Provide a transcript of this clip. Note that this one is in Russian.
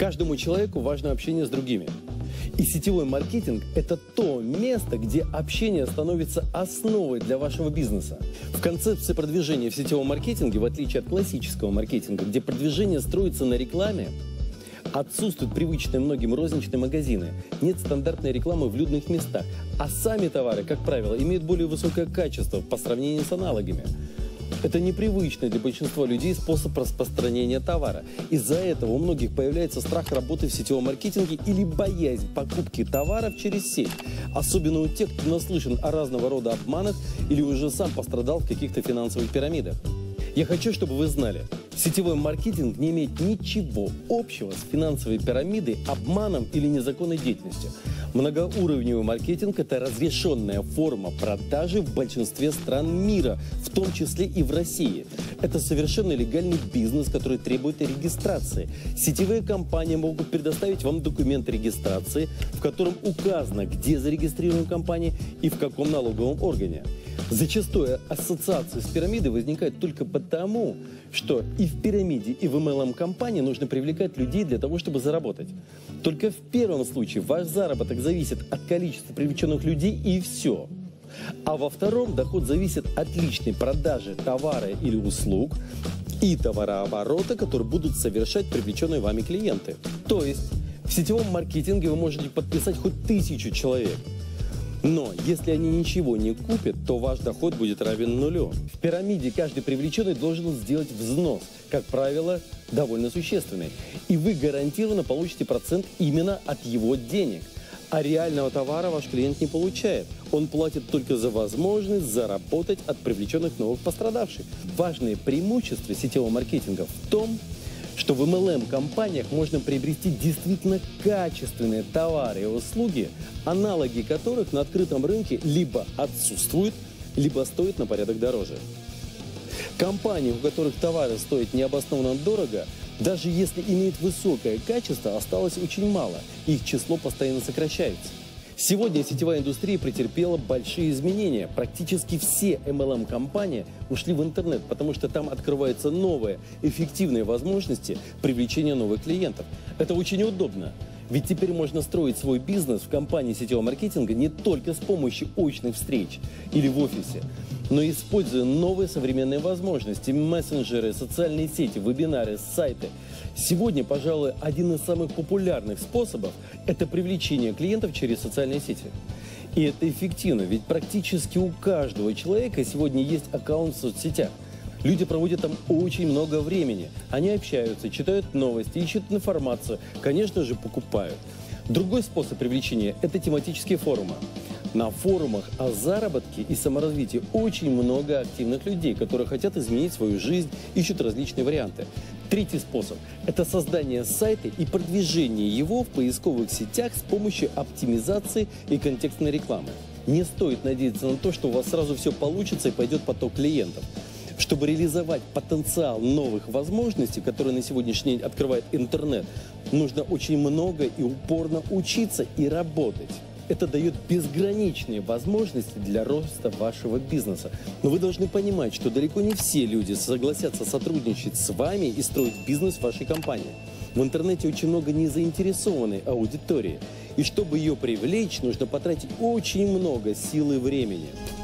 Каждому человеку важно общение с другими. И сетевой маркетинг – это то место, где общение становится основой для вашего бизнеса. В концепции продвижения в сетевом маркетинге, в отличие от классического маркетинга, где продвижение строится на рекламе, отсутствуют привычные многим розничные магазины, нет стандартной рекламы в людных местах, а сами товары, как правило, имеют более высокое качество по сравнению с аналогами. Это непривычный для большинства людей способ распространения товара. Из-за этого у многих появляется страх работы в сетевом маркетинге или боязнь покупки товаров через сеть. Особенно у тех, кто наслышан о разного рода обманах или уже сам пострадал в каких-то финансовых пирамидах. Я хочу, чтобы вы знали, сетевой маркетинг не имеет ничего общего с финансовой пирамидой, обманом или незаконной деятельностью. Многоуровневый маркетинг – это разрешенная форма продажи в большинстве стран мира, в том числе и в России. Это совершенно легальный бизнес, который требует регистрации. Сетевые компании могут предоставить вам документ регистрации, в котором указано, где зарегистрирована компания и в каком налоговом органе. Зачастую ассоциации с пирамидой возникают только потому, что и в пирамиде, и в MLM-компании нужно привлекать людей для того, чтобы заработать. Только в первом случае ваш заработок зависит от количества привлеченных людей и все. А во втором доход зависит от личной продажи товара или услуг и товарооборота, который будут совершать привлеченные вами клиенты. То есть в сетевом маркетинге вы можете подписать хоть 1000 человек. Но если они ничего не купят, то ваш доход будет равен нулю. В пирамиде каждый привлеченный должен сделать взнос, как правило, довольно существенный. И вы гарантированно получите процент именно от его денег. А реального товара ваш клиент не получает. Он платит только за возможность заработать от привлеченных новых пострадавших. Важное преимущество сетевого маркетинга в том, что в MLM-компаниях можно приобрести действительно качественные товары и услуги, аналоги которых на открытом рынке либо отсутствуют, либо стоят на порядок дороже. Компании, у которых товары стоят необоснованно дорого, даже если имеют высокое качество, осталось очень мало, их число постоянно сокращается. Сегодня сетевая индустрия претерпела большие изменения. Практически все MLM-компании ушли в интернет, потому что там открываются новые, эффективные возможности привлечения новых клиентов. Это очень удобно. Ведь теперь можно строить свой бизнес в компании сетевого маркетинга не только с помощью очных встреч или в офисе, но и используя новые современные возможности, мессенджеры, социальные сети, вебинары, сайты. Сегодня, пожалуй, один из самых популярных способов – это привлечение клиентов через социальные сети. И это эффективно, ведь практически у каждого человека сегодня есть аккаунт в соцсетях. Люди проводят там очень много времени. Они общаются, читают новости, ищут информацию, конечно же, покупают. Другой способ привлечения – это тематические форумы. На форумах о заработке и саморазвитии очень много активных людей, которые хотят изменить свою жизнь, ищут различные варианты. Третий способ – это создание сайта и продвижение его в поисковых сетях с помощью оптимизации и контекстной рекламы. Не стоит надеяться на то, что у вас сразу все получится и пойдет поток клиентов. Чтобы реализовать потенциал новых возможностей, которые на сегодняшний день открывает интернет, нужно очень много и упорно учиться и работать. Это дает безграничные возможности для роста вашего бизнеса. Но вы должны понимать, что далеко не все люди согласятся сотрудничать с вами и строить бизнес в вашей компании. В интернете очень много незаинтересованной аудитории. И чтобы ее привлечь, нужно потратить очень много сил и времени.